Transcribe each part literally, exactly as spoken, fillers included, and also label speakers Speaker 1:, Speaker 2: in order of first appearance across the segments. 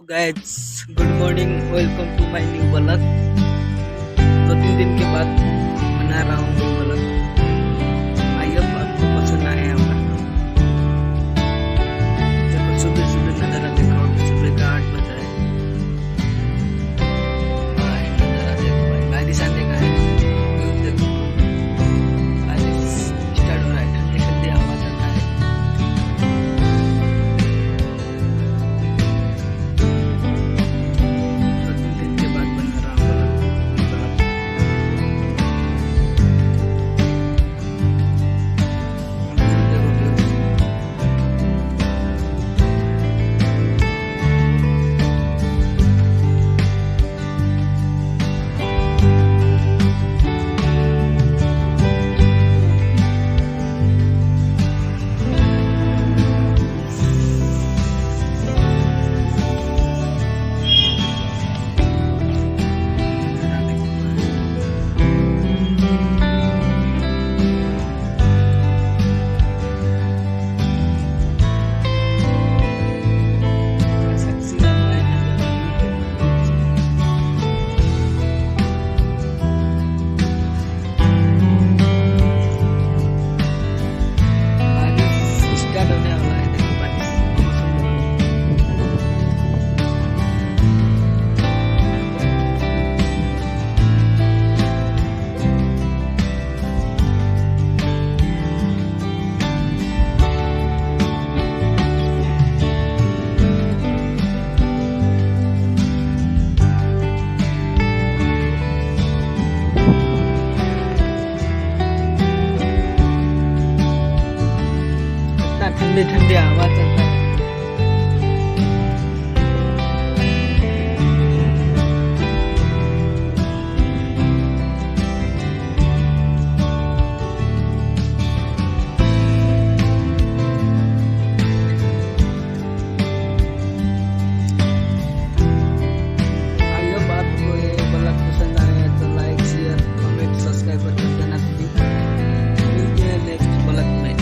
Speaker 1: Guys, good morning, welcome to my new blog. दो तीन दिन के बाद बना रहा हूँ न्यू ब्लॉग। आई होप आपको पसंद आया होगा। देखो सुबह सुबह नजारा देखो, सुबह का आठ बज रहा है। भाई नजारा देखो भाई, बारिश आने का है। देखो बारिश स्टार्ट हो रहा है, ठंडी ठंडी हवा चल रहा है। ठंडी ठंडी हवा चलता है। आई होप आपको ये ब्लॉग पसंद आया तो लाइक शेयर कमेंट सब्सक्राइब कर देना। मिलते हैं नेक्स्ट ब्लॉग में।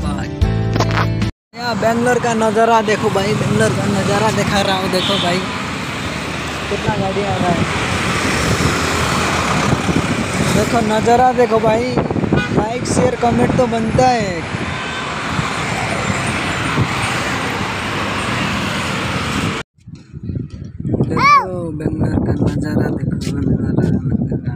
Speaker 1: बाय। बेंगलोर का नज़ारा देखो भाई, बेंगलोर का नज़ारा दिखा रहा हूँ। देखो भाई कितना गाड़ी आ रहा है। देखो नज़ारा देखो भाई, लाइक शेयर कमेंट तो बनता है। देखो बेंगलोर का नज़ारा देखो, नज़ारा नज़ारा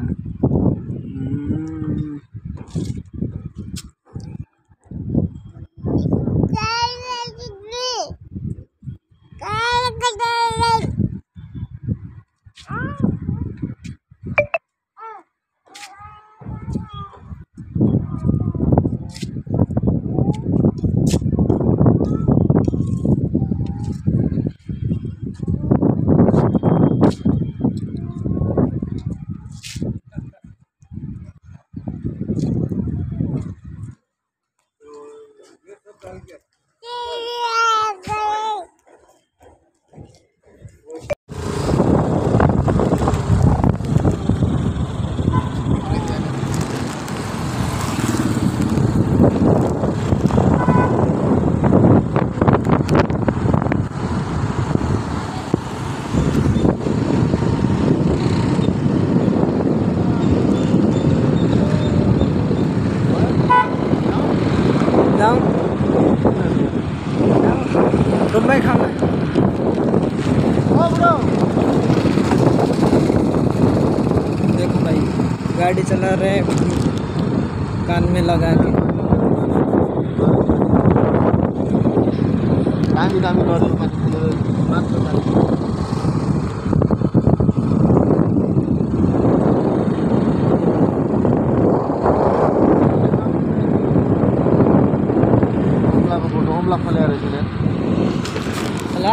Speaker 1: मैं खाना ओ ब्रो। देखो भाई गाड़ी चला रहे हैं कान में लगा के। दामी दामी बात बता। Homla खोले रहे थे हेला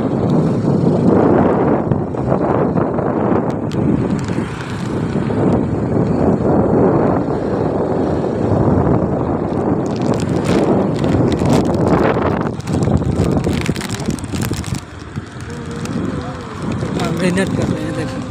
Speaker 1: मेहनत कर रहे हैं। देखो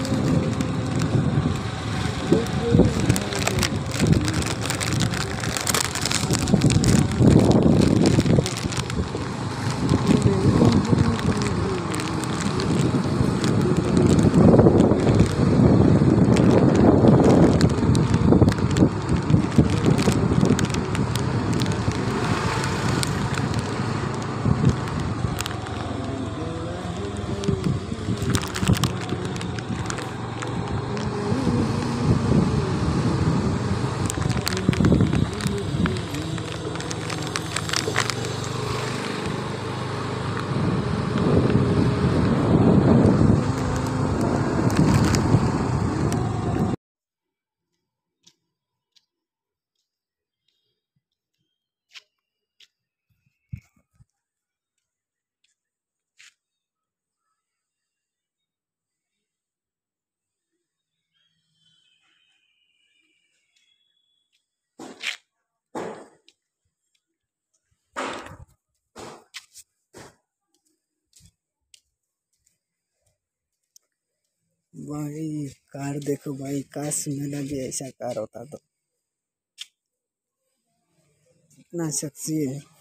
Speaker 1: भाई कार देखो भाई, काश मेरा भी ऐसा कार होता तो। इतना सेक्सी है।